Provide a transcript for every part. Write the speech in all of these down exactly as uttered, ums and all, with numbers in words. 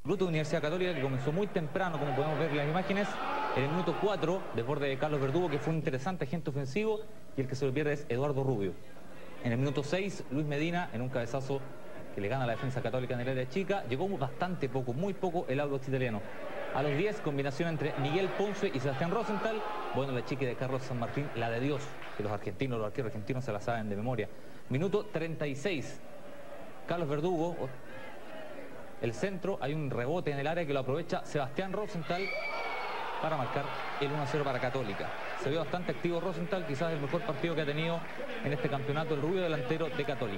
Bruto de Universidad Católica, que comenzó muy temprano, como podemos ver en las imágenes. En el minuto cuatro, desborde de Carlos Verdugo, que fue un interesante agente ofensivo, y el que se lo pierde es Eduardo Rubio. En el minuto seis, Luis Medina, en un cabezazo que le gana a la defensa católica en el área chica. Llegó bastante poco, muy poco el Audax italiano. A los diez, combinación entre Miguel Ponce y Sebastián Rosenthal. Bueno, la chica de Carlos San Martín, la de Dios, que los argentinos, los arqueros argentinos se la saben de memoria. Minuto treinta y seis, Carlos Verdugo, el centro, hay un rebote en el área que lo aprovecha Sebastián Rosenthal para marcar el uno a cero para Católica. Se vio bastante activo Rosenthal, quizás el mejor partido que ha tenido en este campeonato el rubio delantero de Católica.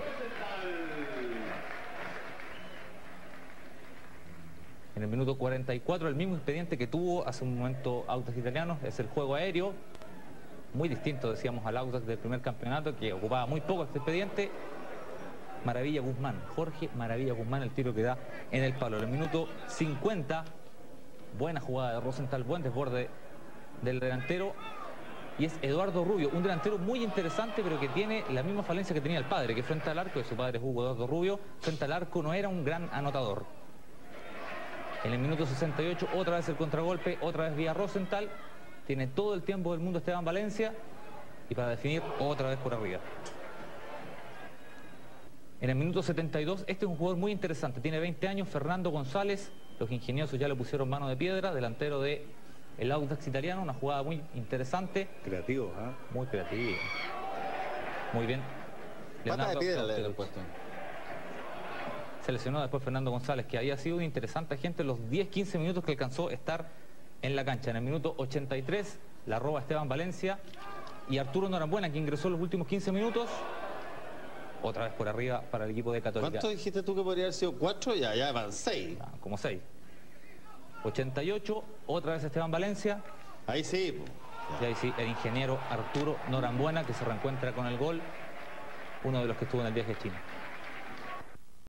En el minuto cuarenta y cuatro, el mismo expediente que tuvo hace un momento Audax Italiano, es el juego aéreo, muy distinto, decíamos, al Audax del primer campeonato, que ocupaba muy poco este expediente. Maravilla Guzmán, Jorge Maravilla Guzmán, el tiro que da en el palo. En el minuto cincuenta, buena jugada de Rosenthal, buen desborde del delantero, y es Eduardo Rubio, un delantero muy interesante, pero que tiene la misma falencia que tenía el padre, que frente al arco, de su padre es Hugo Eduardo Rubio, frente al arco no era un gran anotador. En el minuto sesenta y ocho, otra vez el contragolpe, otra vez vía Rosenthal, tiene todo el tiempo del mundo Esteban Valencia, y para definir otra vez por arriba. En el minuto setenta y dos, este es un jugador muy interesante, tiene veinte años, Fernando González, los ingeniosos ya le pusieron mano de piedra, delantero de el Audax italiano, una jugada muy interesante. Creativo, ¿ah? ¿eh? Muy creativo. Muy bien. Pata de piedra le han puesto. Se lesionó después Fernando González, que había sido un interesante agente en los diez quince minutos que alcanzó a estar en la cancha. En el minuto ochenta y tres, la roba Esteban Valencia y Arturo Norambuena, que ingresó en los últimos quince minutos. Otra vez por arriba para el equipo de Católica. ¿Cuánto dijiste tú que podría haber sido? ¿Cuatro? Ya, ya van seis. Ah, como seis. ochenta y ocho, otra vez Esteban Valencia. Ahí sí. Y ahí sí, el ingeniero Arturo Norambuena, que se reencuentra con el gol, uno de los que estuvo en el viaje a China.